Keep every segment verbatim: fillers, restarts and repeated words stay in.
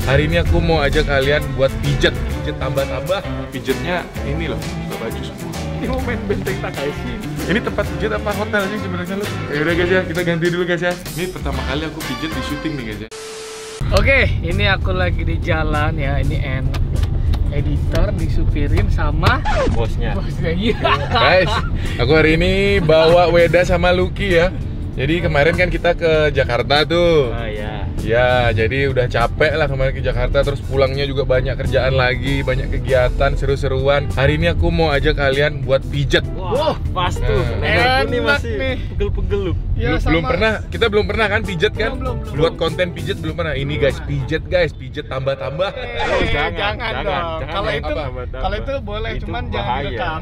Hari ini aku mau ajak kalian buat pijet, pijet tambah-tambah. Pijetnya ini loh, buka baju semua. Ini mau main benteng Takaishi. Ini tempat pijet apa hotel sih sebenarnya lu? Ya udah guys ya, kita ganti dulu guys ya. Ini pertama kali aku pijet di syuting nih guys ya. Oke, ini aku lagi di jalan ya. Ini enak. Editor disupirin sama Bosnya. bosnya. Iya. Guys, aku hari ini bawa Weda sama Lucky ya. Jadi kemarin kan kita ke Jakarta tuh. Oh ya. Ya, jadi udah capek lah kemarin ke Jakarta. Terus pulangnya juga banyak kerjaan lagi, banyak kegiatan, seru-seruan. Hari ini aku mau ajak kalian buat pijet. Wah, pas tuh. Nah. Enak nih masih pegel-pegel lu. Ya, belum, belum pernah, kita belum pernah kan pijet kan? Belum, belum, belum. Buat konten pijet belum pernah. Ini guys, pijet guys, pijet tambah-tambah. Eh, oh, jangan, jangan, jangan dong. Kalau itu, kalau itu boleh, itu cuman bahaya. Jangan direkam.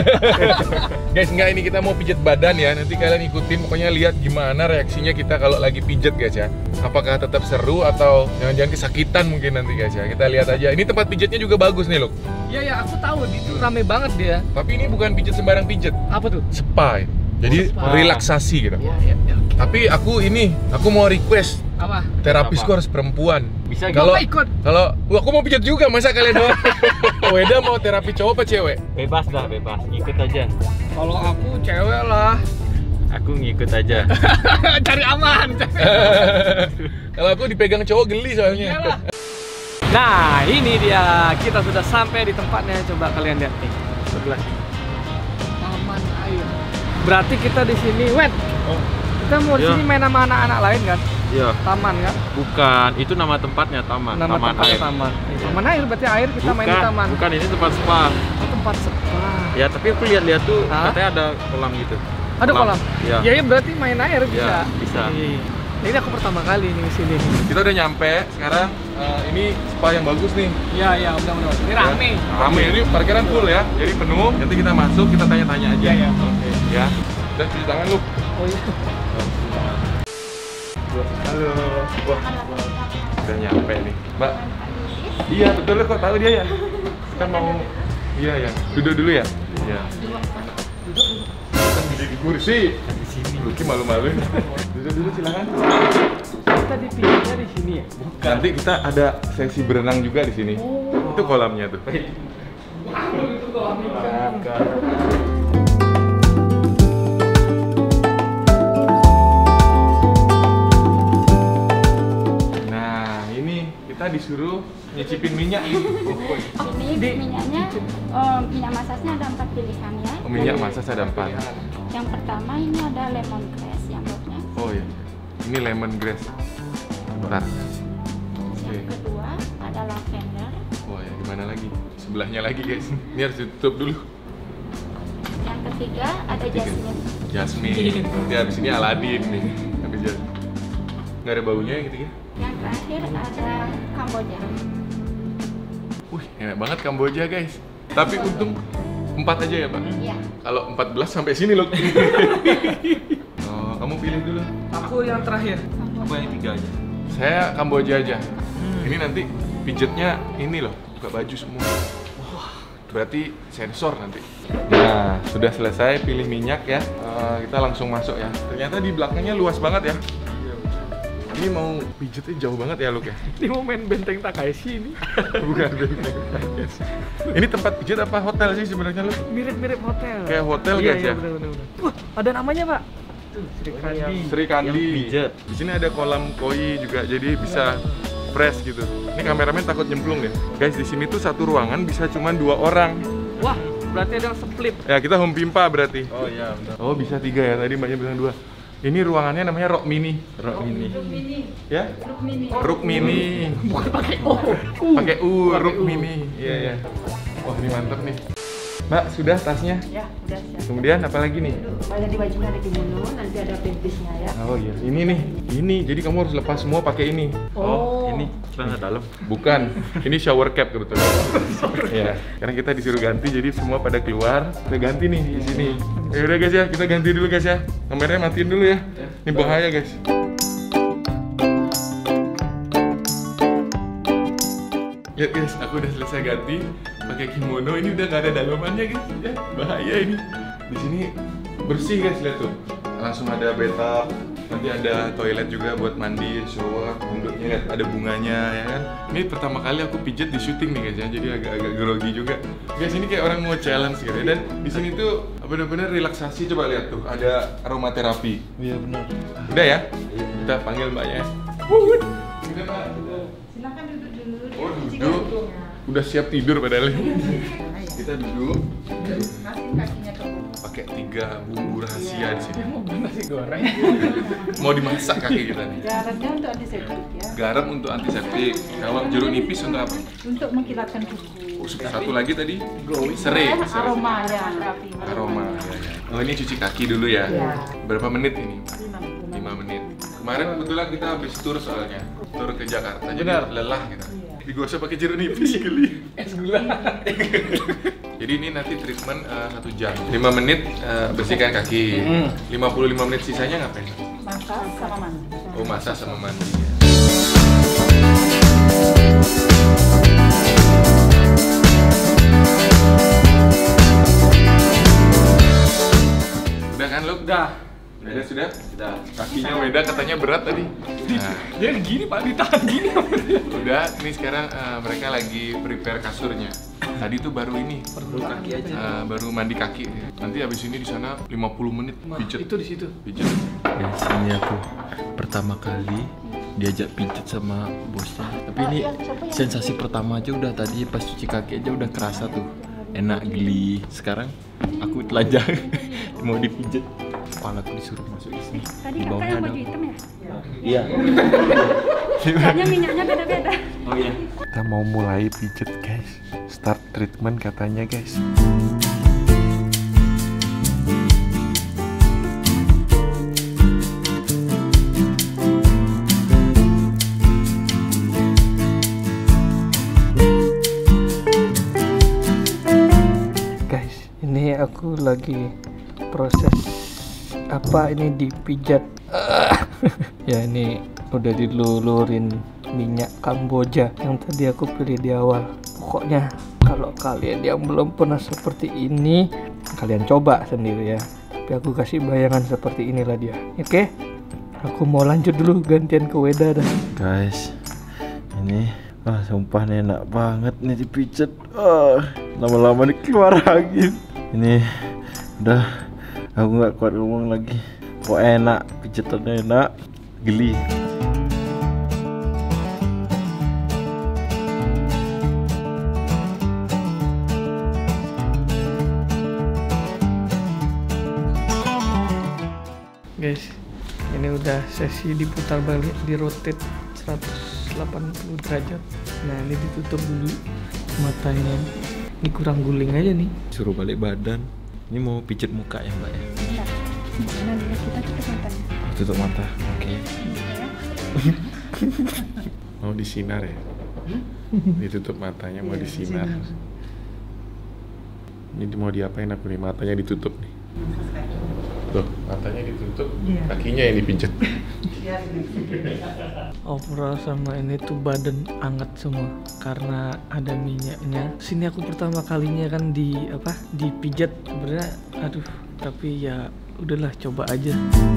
Guys, enggak, ini kita mau pijet badan ya. Nanti kalian ikutin, pokoknya lihat gimana reaksinya kita kalau lagi pijet guys ya. Apakah tetap seru atau jangan-jangan kesakitan mungkin nanti guys ya. Kita lihat aja. Ini tempat pijetnya juga bagus nih loh. Iya ya, aku tahu itu rame banget dia. Tapi ini bukan pijet sembarang pijet. Apa tuh? Spa. Jadi oh, spa. Relaksasi gitu. Iya, iya, iya. Okay. Tapi aku ini, aku mau request. Apa? Terapisku harus perempuan. Bisa kalau ikut. Kalau aku mau pijet juga, masa kalian doang? Weda mau terapi cowok apa cewek? Bebas dah, bebas. Ngikut aja. Kalau aku cewek lah. Aku ngikut aja. Cari aman. Kalau aku dipegang cowok geli soalnya. Iyalah. Nah, ini dia. Kita sudah sampai di tempatnya. Coba kalian lihat nih. Sebelah sini. Taman air. Berarti kita di sini, wet. Oh. Kita mau di Ya. sini main sama anak-anak lain kan? Iya. Taman kan? Bukan, itu nama tempatnya taman. Nama taman tempatnya air. taman. Taman air berarti air kita Bukan, main di taman. bukan, ini tempat spa. Oh, tempat spa. Ya, tapi aku lihat-lihat tuh Hah? katanya ada kolam gitu. Ada kolam? Iya. Ya, ya berarti main air bisa. Ya, bisa. Iya. Ini aku pertama kali nih di sini. Kita udah nyampe. Sekarang uh, ini spa yang bagus nih. Iya, iya, udah-udah. Ini rame. Ya, rame. Ini parkiran full ya. Jadi penuh. Nanti kita masuk, kita tanya-tanya aja. Iya, iya. Oke. Ya. Udah cuci tangan lu. Oh iya. Halo. Wah. Udah nyampe nih, Mbak. Iya, betul kok tahu dia ya. Kita mau iya ya. Duduk dulu ya. Iya. Kan di kursi. Di sini. Lucky malu-maluin. Duduk dulu silakan. Kita dipilihnya di sini ya? Nanti kita ada sesi berenang juga di sini. Oh. Itu kolamnya tuh. Wow, itu kolam ikan. Nah, ini kita disuruh nyicipin minyak nih. Ini minyaknya, oh, minyak masasnya ada empat pilihan ya. Oh, minyak masak ada empat. Yang pertama ini ada lemongrass yang botnya. Oh ya, ini lemongrass. Bentar. Oke. Yang kedua ada lavender. Oh ya, gimana lagi? Sebelahnya lagi guys. Ini harus ditutup dulu. Yang ketiga ada Ketiga. jasmine. Jasmine. Ya, habis ini Aladin nih. Tapi jasmine. Nggak ada baunya yang ketiga? Yang terakhir ada Kamboja. Wih, enak banget Kamboja guys. Tapi untung empat aja ya Pak? Iya. Kalau empat belas sampai sini loh. Oh, kamu pilih dulu. Aku yang terakhir. Aku yang tiga aja. Saya Kamboja aja. Ini nanti pijetnya ini loh, buka baju semua. Wah, berarti sensor nanti. Nah, sudah selesai pilih minyak ya. Eh, kita langsung masuk ya. Ternyata di belakangnya luas banget ya. Ini mau pijetnya jauh banget ya, Luk ya? Ini mau main benteng Takaishi ini. Bukan benteng. Ini tempat pijet apa hotel sih sebenarnya, Luk? Mirip-mirip hotel. Kayak hotel Iya, guys iya, ya? bener, bener, bener. Wah, ada namanya Pak. Tuh, Sri Kandi. Sri Kandi. Yang pijet. Di sini ada kolam koi juga, jadi bisa fresh gitu. Ini kameramen takut nyemplung deh. Guys, di sini tuh satu ruangan bisa cuma dua orang. Wah, berarti ada yang split. Ya, kita home pimpa berarti. Oh iya, benar. Oh, bisa tiga ya. Tadi Mbaknya bilang dua. Ini ruangannya namanya Rock Mini. Rock ini. Ya? Rukmini. Rook Mini. Bukan pakai O. Pakai U, Pakai Rook U. Mini. Iya, iya. Wah, ini mantep nih. Mbak, sudah tasnya? Ya, udah siap. Kemudian apa lagi nih? Ada di bajunya ada kimono, nanti ada pintisnya ya. Oh iya, ini nih. Ini, jadi kamu harus lepas semua pakai ini. Oh, ini celana dalam. Bukan, ini shower cap kebetulan. Iya, karena kita disuruh ganti, jadi semua pada keluar. Kita ganti nih di sini. Ya udah guys ya, kita ganti dulu guys ya. Kameranya matiin dulu ya. Ini bahaya guys. Ya guys, aku udah selesai ganti pakai kimono. Ini udah gak ada dalamannya guys. Ya, bahaya ini. Di sini bersih guys, lihat tuh. Langsung ada bathtub. Nanti ada toilet juga buat mandi, shower, bentuknya lihat ada bunganya ya kan. Ini pertama kali aku pijet di syuting nih guys ya, jadi agak-agak grogi juga. Guys, ini kayak orang mau challenge gitu ya. Dan di sini tuh benar-benar relaksasi, coba lihat tuh, ada aromaterapi. Iya benar. Udah ya? Kita panggil mbaknya. Wuh. Udah, Mbak. Silakan duduk dulu. Oh, duduk. Udah siap tidur padahal. Kita duduk. Kasih kakinya ke bawah. Pakai tiga bumbu rahasia di sini. Mau nasi goreng. Mau dimasak kaki kita nih. Garamnya untuk antiseptik ya. Garam untuk antiseptik. Kalau jeruk nipis untuk apa? Untuk mengkilatkan kuku. Oh, satu lagi tadi serai. Eh, aroma ya, rapi. Aroma. Ya, ya. Oh, ini cuci kaki dulu ya. Iya. Berapa menit ini? Lima menit. lima menit. Kemarin kebetulan kita habis tur soalnya. Tur ke Jakarta. Jadi Benar. lelah kita. Iya. Digosok pakai jeruk nipis geli. Es gula. Jadi ini nanti treatment uh, satu jam. lima menit uh, bersihkan kaki. Hmm. lima puluh lima menit sisanya ngapain? Masak sama mandi. Oh, masak sama mandi. Udah kan lu? Udah. Udah sudah? Sudah. Kakinya Weda katanya berat tadi. Nah, Dia gini Pak, ditahan gini. udah, ini sekarang uh, mereka lagi prepare kasurnya. Tadi tuh baru ini, Perlu kaki aja. uh, baru mandi kaki. Nanti habis ini di sana lima puluh menit pijet. Itu di situ. Pijet. Guys, ini aku pertama kali diajak pijet sama bosnya. Tapi ini sensasi pertama aja udah tadi pas cuci kaki aja udah kerasa tuh. Enak, geli. Sekarang aku telanjang mau dipijet. Kepala aku disuruh masuk di sini. Tadi Di kakak bawahnya yang ada. baju hitam ya? Iya. Soalnya minyaknya beda-beda. Oh iya. Kita mau mulai pijet guys. Start treatment katanya guys. Guys, ini aku lagi proses apa ini dipijat. Ya ini udah dilulurin minyak Kamboja yang tadi aku pilih di awal. Pokoknya kalau kalian yang belum pernah seperti ini, kalian coba sendiri ya. Tapi aku kasih bayangan seperti inilah dia. Oke? Aku mau lanjut dulu, gantian ke Weda dah. Guys, ini ah sumpah nih enak banget nih dipijet. Ah, lama-lama nih keluar angin. Ini udah aku nggak kuat ngomong lagi. Kok enak, pijetannya enak, geli. Guys, ini udah sesi diputar balik, di rotate seratus delapan puluh derajat. Nah, ini ditutup dulu matanya. Ini kurang guling aja nih. Suruh balik badan. Ini mau pijet muka ya mbak ya? Enggak. Nah, lihat kita tutup matanya. Tutup mata, oke. Mau disinar ya? Ditutup matanya mau disinar. Ini mau diapain aku nih? Matanya ditutup nih. Tuh, matanya ditutup, kakinya yang dipijet. Overall sama ini tuh badan anget semua karena ada minyaknya. Sini aku pertama kalinya kan di apa? Dipijat sebenarnya, aduh. Tapi ya udahlah, coba aja.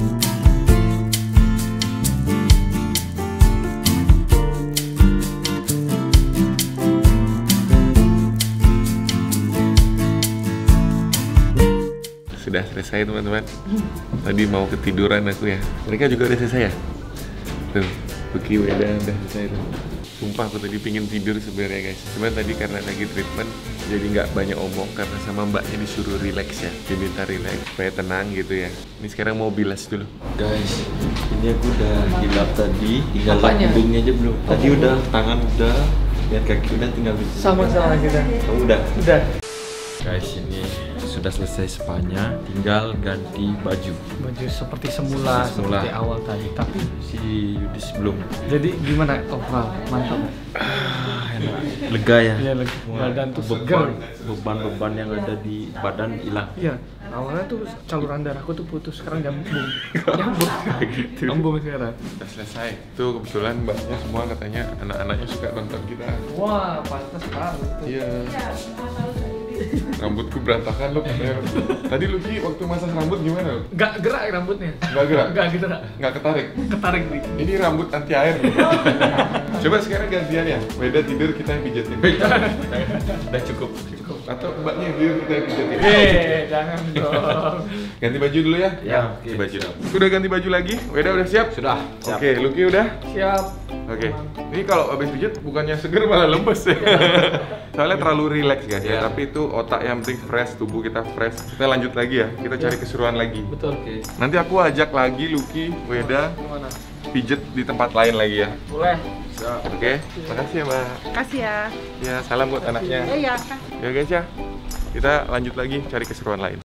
Sudah selesai teman-teman. Tadi mau ketiduran aku ya. Mereka juga udah selesai ya? Tuh, Buki Weda udah selesai tuh. Sumpah aku tadi pingin tidur sebenarnya guys. Cuman tadi karena lagi treatment jadi nggak banyak omong karena sama mbaknya disuruh relax ya. Diminta relax supaya tenang gitu ya. Ini sekarang mau bilas dulu. Guys, ini aku udah hilap tadi, tinggal Apanya? hidungnya aja belum. Tadi udah, tangan udah, lihat kaki udah, tinggal pijet. Sama-sama kita. Kamu udah? Udah. Guys, ini sudah selesai spanya, tinggal ganti baju. Baju seperti semula, Seperti semula. seperti awal tadi. Tapi Si Yudis belum. jadi gimana overall? Mantap. Ah, enak. Lega ya. Iya, lega. Wah, Badan tuh beban, segar. beban-beban yang ada di badan hilang. Iya, awalnya tuh saluran darahku tuh putus, sekarang nyambung. Nyambung. Gitu. Nyambung sekarang. Udah selesai. Tuh kebetulan mbaknya semua katanya anak-anaknya suka nonton kita. Wah, pantas sekali. Iya. Rambutku berantakan lo. Tadi Lucky waktu masang rambut gimana lo? Nggak gerak rambutnya. Nggak gerak? Nggak gerak. Nggak ketarik? Ketarik nih. Ini rambut anti air. Coba sekarang gantian ya. Weda tidur, kita yang pijetin. Udah cukup. Cukup. Atau mbaknya yang tidur, kita yang pijetin. Eh, jangan dong. Ganti baju dulu ya? Ya, ganti baju. Sudah ganti baju lagi? Weda udah siap? Sudah. Siap. Oke, Lucky udah? Siap. Oke. Ini kalau habis pijet bukannya seger malah lemes ya. Soalnya terlalu rileks guys ya. Tapi itu otak yang penting fresh, tubuh kita fresh. Kita lanjut lagi ya. Kita cari keseruan lagi. Betul. Oke. Nanti aku ajak lagi Lucky, Weda Gimana? pijet di tempat lain lagi ya. Boleh. Oke. Makasih ya, Mbak. Kasih ya. Ya, salam buat anaknya. Iya. Ya guys ya. Kita lanjut lagi cari keseruan lain.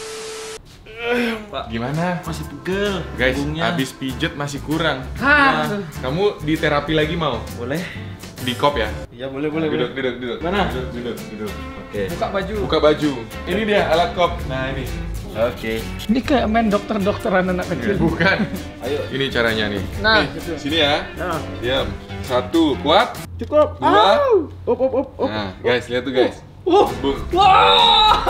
Pak, Gimana? masih pegel. Guys, punggungnya. habis pijet masih kurang. Hah. Kamu di terapi lagi mau? Boleh? Di kop ya? Iya, boleh, boleh, Duduk, boleh. duduk, duduk. Mana? Duduk, duduk, duduk. Oke. Buka baju. Buka baju. Ini dia alat kop. Nah, ini. Oke. Ini kayak main dokter-dokteran anak kecil. Bukan. Ayo. Ini caranya nih. Nah, Nih, gitu. sini ya. Nah, Diam. Satu, kuat. cukup. Dua. Op, op, op, op. Nah, guys, lihat tuh guys. Wow. Bung. Wah.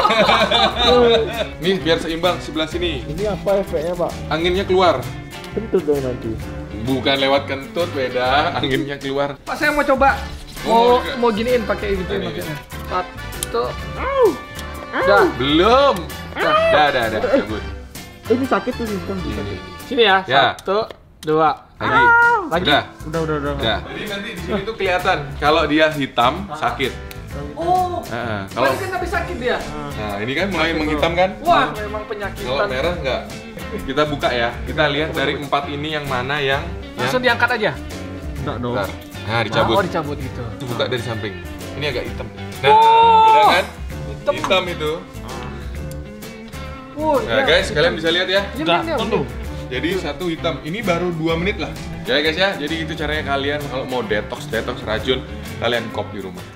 Nih, biar seimbang sebelah sini. Ini apa efeknya, Pak? Anginnya keluar. Kentut dong nanti. Bukan lewat kentut, beda. Anginnya keluar. Pak, saya mau coba. Oh, Mau enggak. mau giniin pakai itu Nah, ini, maksudnya. Satu. Dah. Belum. Dah, dah, dah. Cabut. Ini sakit tuh, sistem. Ini. Sini ya. Ya. Satu, dua. Lagi. Lagi. Udah. Udah, udah, udah. Udah. Jadi nanti di sini tuh kelihatan kalau dia hitam sakit. Oh. Nah, Kalau kalau kan tapi sakit dia. nah ini kan mulai menghitam kan? Wah, memang Kalau penyakitan. merah enggak. Kita buka ya. Kita lihat dari empat ini yang mana yang Langsung yang diangkat aja. Enggak dong. Bentar. Nah, dicabut. Oh, dicabut gitu. Buka dari samping. Ini agak hitam. Nah, beda kan? Hitam. Hitam itu. Oh, Nah, guys, kalian bisa lihat ya. Diam, Udah, diam, diam. tunggu. Jadi satu hitam. Ini baru dua menit lah. Ya guys ya. Jadi itu caranya kalian kalau mau detox detox racun, kalian kop di rumah.